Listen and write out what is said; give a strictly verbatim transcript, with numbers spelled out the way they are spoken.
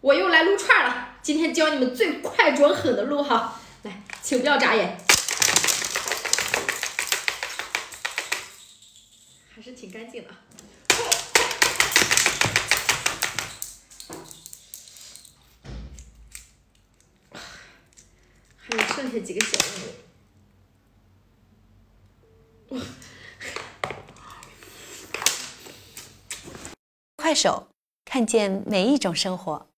我又来撸串了，今天教你们最快准狠的撸哈。来，请不要眨眼，还是挺干净的。还有剩下几个小动物。 快手，看见每一种生活。